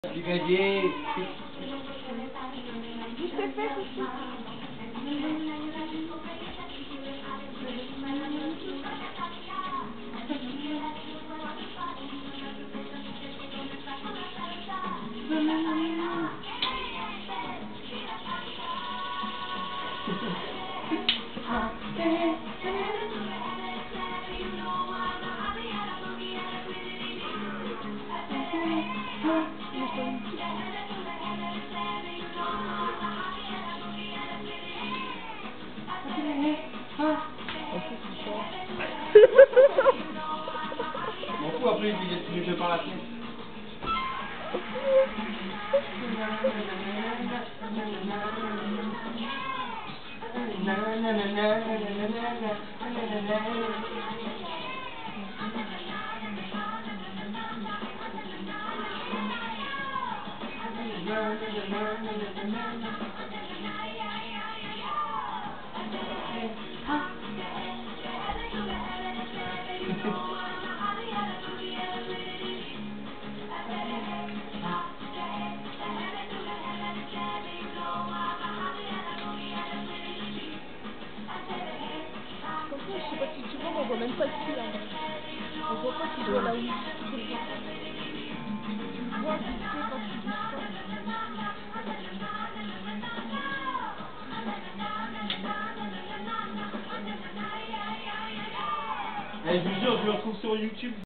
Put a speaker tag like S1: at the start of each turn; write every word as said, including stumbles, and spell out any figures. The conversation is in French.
S1: Dégagez. M'en fous, après il est tous les deux par la fenêtre.
S2: Je sais pas si tu vois, on voit même pas qui là. On voit pas qui doit là où tu vois vite fait quand tu dis ça.
S1: Eh, je vous jure, je le retrouve sur YouTube.